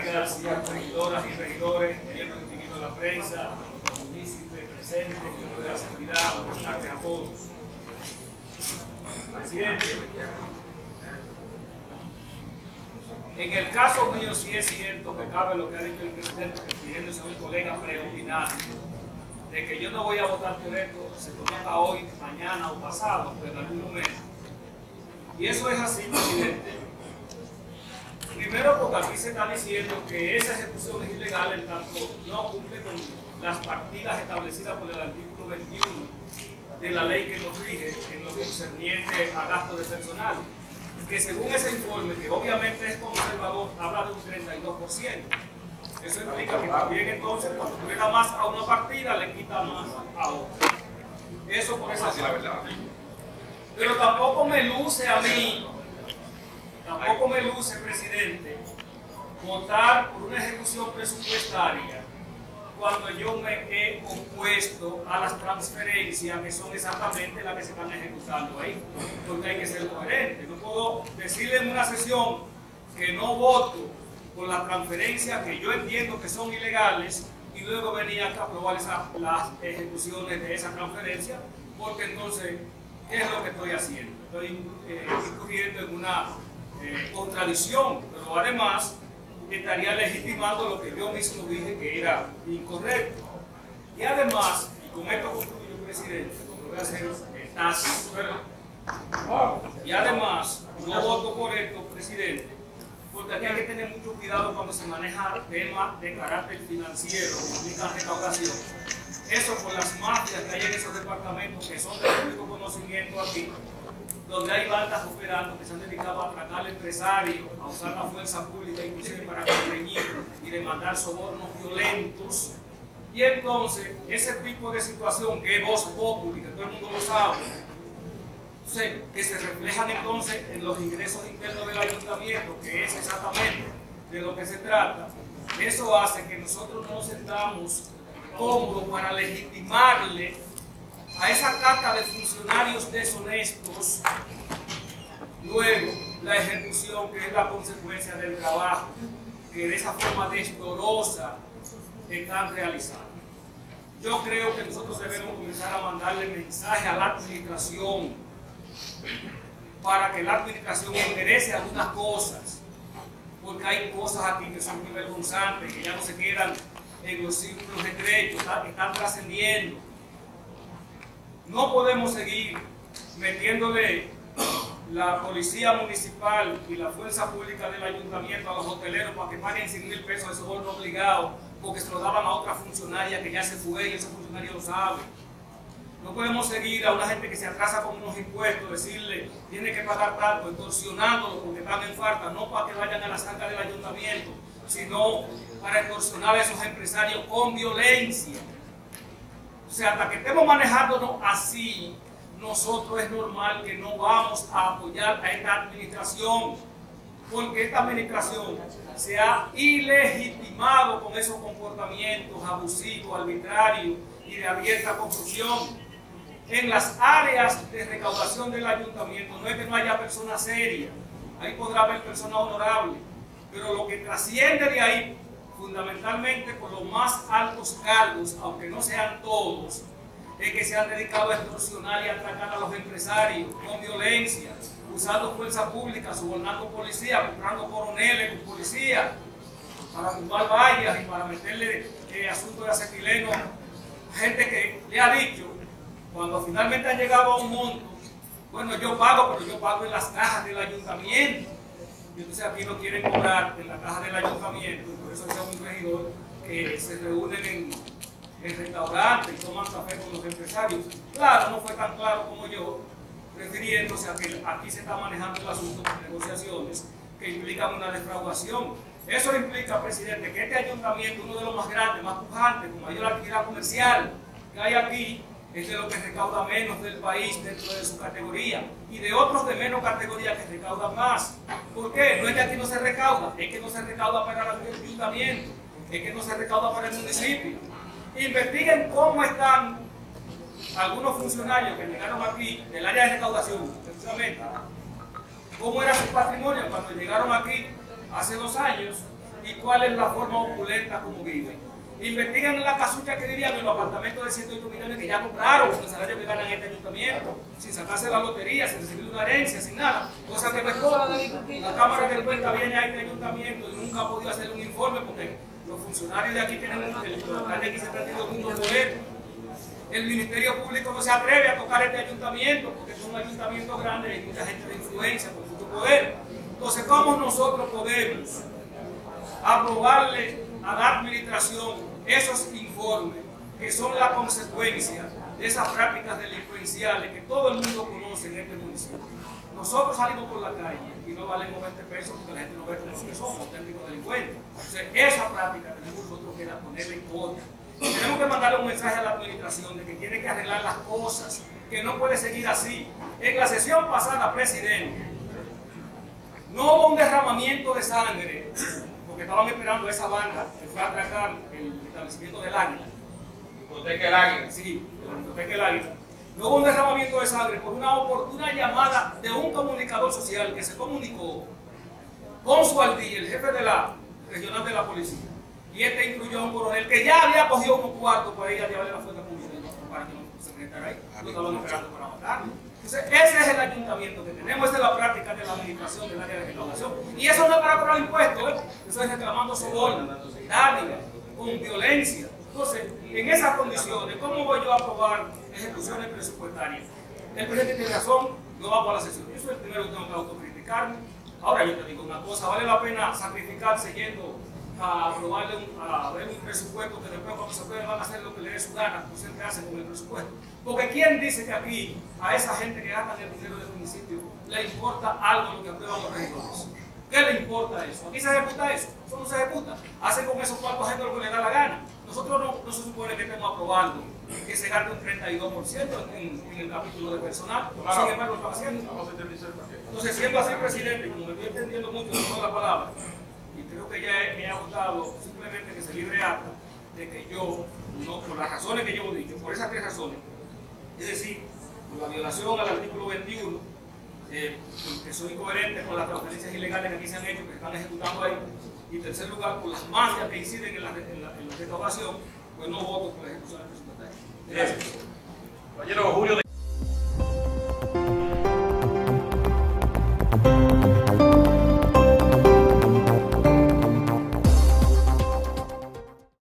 colegas y regidoras y regidores, miembros distinguidos de la prensa, munícipes presentes, miembros de la seguridad, buenas tardes a todos. Presidente, en el caso mío sí es cierto que cabe lo que ha dicho el presidente, refiriéndose a un colega preopinante, de que yo no voy a votar por esto, se toca hoy, mañana o pasado, pero en algún momento. Y eso es así, presidente. Primero porque aquí se está diciendo que esa ejecución es ilegal en tanto no cumple con las partidas establecidas por el artículo 21 de la ley que nos rige en lo concerniente a gasto de personal, que según ese informe, que obviamente es conservador, habla de un 32%. Eso implica que también entonces cuando tú le das más a una partida, le quita más a otra. Eso por esa parte. Pero tampoco me luce a mí, presidente, votar por una ejecución presupuestaria cuando yo me he opuesto a las transferencias que son exactamente las que se están ejecutando ahí, porque hay que ser coherente. No puedo decirle en una sesión que no voto por las transferencias que yo entiendo que son ilegales y luego venir acá a aprobar las ejecuciones de esa transferencia, porque entonces, ¿qué es lo que estoy haciendo? Estoy incurriendo en una contradicción, pero además estaría legitimando lo que yo mismo dije que era incorrecto. Y además, y con esto concluyo, presidente, lo que voy a hacer y además, no voto por esto, presidente, porque aquí hay que tener mucho cuidado cuando se maneja temas de carácter financiero que implican recaudación. Eso por las mafias que hay en esos departamentos que son de público conocimiento aquí, donde hay bandas operando que se han dedicado a atracar al empresario, a usar la fuerza pública inclusive para constreñir y demandar sobornos violentos. Y entonces, ese tipo de situación que es voz populi, que todo el mundo lo sabe, que se reflejan entonces en los ingresos internos del ayuntamiento, que es exactamente de lo que se trata, eso hace que nosotros no nos sentamos cómodos para legitimarle a esa casta de funcionarios deshonestos luego la ejecución, que es la consecuencia del trabajo que de esa forma desdorosa están realizando. Yo creo que nosotros debemos comenzar a mandarle mensaje a la administración para que la administración enderece algunas cosas, porque hay cosas aquí que son muy vergonzantes, que ya no se quedan en los círculos estrechos, están trascendiendo. No podemos seguir metiéndole la policía municipal y la fuerza pública del ayuntamiento a los hoteleros para que paguen 100.000 pesos de soborno obligado porque se lo daban a otra funcionaria que ya se fue y esa funcionaria lo sabe. No podemos seguir a una gente que se atrasa con unos impuestos, decirle tiene que pagar tanto, extorsionándolo porque están en falta, no para que vayan a la zanca del ayuntamiento, sino para extorsionar a esos empresarios con violencia. O sea, hasta que estemos manejándonos así, nosotros es normal que no vamos a apoyar a esta administración, porque esta administración se ha ilegitimado con esos comportamientos abusivos, arbitrarios y de abierta corrupción. En las áreas de recaudación del ayuntamiento no es que no haya personas serias, ahí podrá haber personas honorables, pero lo que trasciende de ahí, fundamentalmente por los más altos cargos, aunque no sean todos, es que se han dedicado a extorsionar y a atracar a los empresarios con violencia, usando fuerza pública, sobornando policía, comprando coroneles con policía, para tumbar vallas y para meterle asuntos de acetileno. Gente que le ha dicho, cuando finalmente han llegado a un monto, bueno, yo pago, pero yo pago en las cajas del ayuntamiento. Y entonces aquí no quieren cobrar en la caja del ayuntamiento, por eso es un regidor que se reúnen en restaurantes y toman café con los empresarios. Claro, no fue tan claro como yo, refiriéndose a que aquí se está manejando el asunto con negociaciones que implican una defraudación. Eso implica, presidente, que este ayuntamiento, uno de los más grandes, más pujantes, con mayor actividad comercial que hay aquí, es de lo que recauda menos del país dentro de su categoría, y de otros de menos categoría que recaudan más. ¿Por qué? No es que aquí no se recauda, es que no se recauda para el ayuntamiento, es que no se recauda para el municipio. Investiguen cómo están algunos funcionarios que llegaron aquí del área de recaudación, precisamente, cómo era su patrimonio cuando llegaron aquí hace 2 años y cuál es la forma opulenta como viven. Investigan en la casucha que vivían en los apartamentos de 108 millones que ya compraron con el salario que ganan en este ayuntamiento, sin sacarse la lotería, sin recibir una herencia, sin nada, cosa que no es toda. La Cámara de Cuentas viene a este ayuntamiento y nunca ha podido hacer un informe porque los funcionarios de aquí tienen el alcalde aquí se ha perdido mucho poder. El Ministerio Público no se atreve a tocar este ayuntamiento porque es un ayuntamiento grande y hay mucha gente de influencia con mucho poder. Entonces, ¿cómo nosotros podemos aprobarle a la administración esos informes que son la consecuencia de esas prácticas delincuenciales que todo el mundo conoce en este municipio? Nosotros salimos por la calle y no valemos 20 pesos porque la gente no ve como que somos auténticos delincuentes. Entonces, esa práctica tenemos nosotros que ponerle en contra. Tenemos que mandarle un mensaje a la administración de que tiene que arreglar las cosas, que no puede seguir así. En la sesión pasada, presidente, no hubo un derramamiento de sangre porque estaban esperando a esa banda que fue a atracar el establecimiento del Águila. ¿Discoteca El Águila? Sí, la discoteca El Águila. No hubo un derramamiento de sangre por una oportuna llamada de un comunicador social que se comunicó con su aldilla, el jefe de la regional de la policía. Y este incluyó a un coronel que ya había cogido unos cuartos para ir a llevarle la fuerza pública para que no se presentara ahí. Lo estaban esperando para matarlo. Entonces, ese es el ayuntamiento que tenemos, esa es la práctica de la administración del área de recaudación. Y eso no es para cobrar impuestos, eso es reclamando soborno, dádiva, con violencia. Entonces, en esas condiciones, ¿cómo voy yo a aprobar ejecuciones presupuestarias? El presidente tiene razón, no vamos a la sesión. Yo soy el primero que tengo que autocriticarme. Ahora yo te digo una cosa, vale la pena sacrificarse yendo a aprobarle a ver un presupuesto que después cuando se puede van a hacer lo que le dé su gana, como siempre hacen con el presupuesto. Porque ¿quién dice que aquí a esa gente que gasta el dinero del municipio le importa algo lo que aprueban los regidores? ¿Qué le importa eso? ¿Aquí se ejecuta eso? Eso no se ejecuta. Hacen con esos cuartos gente lo que le da la gana. Nosotros no se supone que estemos aprobando que se gaste un 32% en el capítulo de personal. Sin embargo, lo están haciendo. Entonces, siendo así, presidente, como me estoy entendiendo mucho de toda la palabra, y creo que ya me ha gustado simplemente que se libre acta de que yo, no, por las razones que yo he dicho, por esas 3 razones, es decir, por la violación al artículo 21, que son incoherentes con las transferencias ilegales que aquí se han hecho, que se están ejecutando ahí, y en tercer lugar, por las mafias que inciden en la recaudación, pues no voto por la ejecución presupuestaria. Gracias. Caballero Julio.